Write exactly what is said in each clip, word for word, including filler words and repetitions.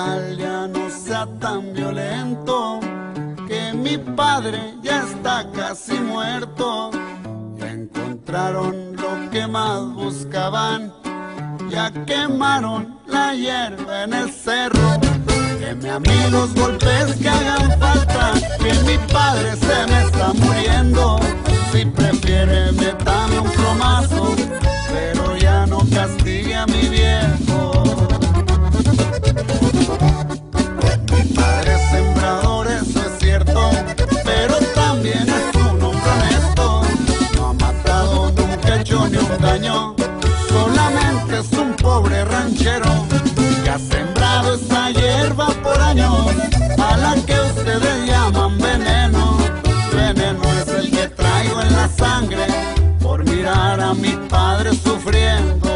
general ya no sea tan violento, que mi padre ya está casi muerto. Ya encontraron lo que más buscaban, ya quemaron la hierba en el cerro. Deme a mí los golpes que hagan falta, que mi padre se me está muriendo. Si prefiere, métame un plomazo, pero ya no castigue a mi viejo. Mi padre es sembrador, eso es cierto, pero también es un hombre honesto. No ha matado, nunca ha hecho ni un daño, solamente es un pobre ranchero que ha sembrado esta hierba por años, a la que ustedes llaman veneno. Veneno es el que traigo en la sangre por mirar a mi padre sufriendo.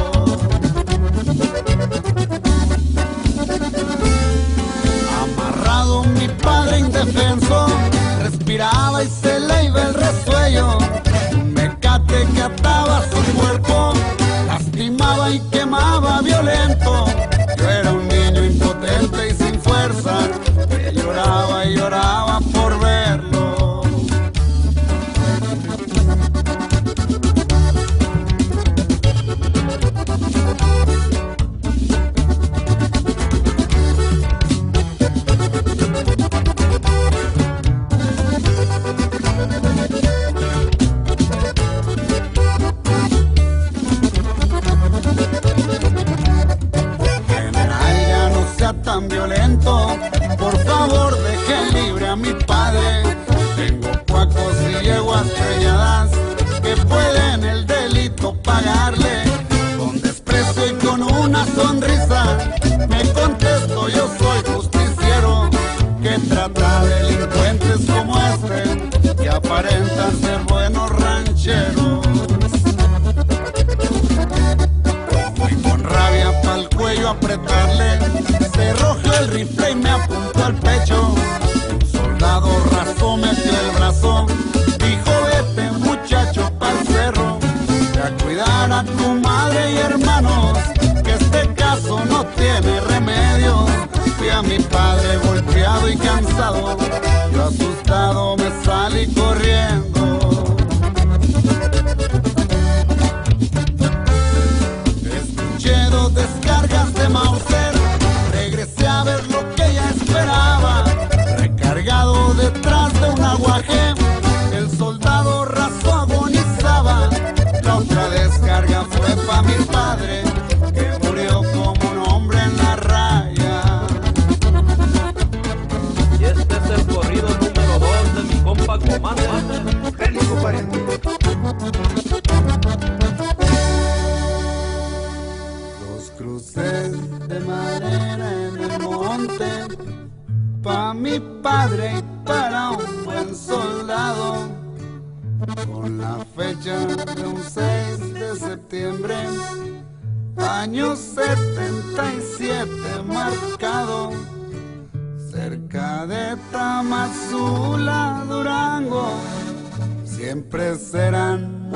Amarrado mi padre indefenso, respiraba y se le iba el resuello. Un mecate que ataba su cuerpo, lastimaba y quemaba violento. Yo era un niño impotente y sin fuerza, que lloraba y lloraba por verlo. Tan violento, por favor dejen libre a mi padre. Tengo cuacos y yeguas preñadas que pueden el delito pagarle. Con desprecio y con una sonrisa me contesto: yo soy justiciero, que trata delincuentes como este que aparentan ser buenos rancheros. Fui con rabia pa'l cuello a apretarle, se rojeó el rifle y me apuntó al pecho. Un soldado raso metió el brazo, dijo: vete muchacho pa'l cerro, ve a cuidar a tu madre y hermanos, que este caso no tiene remedio. Vi a mi padre golpeado y cansado, yo asustado me salí corriendo. Escuché dos descargas de Mauser, regresé a ver lo que ella esperaba. Recargado detrás de un aguaje, el soldado raso agonizaba. La otra descarga fue pa' mi padre, que murió como un hombre en la raya. Y este es el corrido número dos de mi compa Comandante. Feliz pariente. Dos cruces de madera en el monte, pa' mi padre y para un buen soldado, con la fecha de un seis de septiembre, año setenta y siete marcado, cerca de Tamazula, Durango. Siempre serán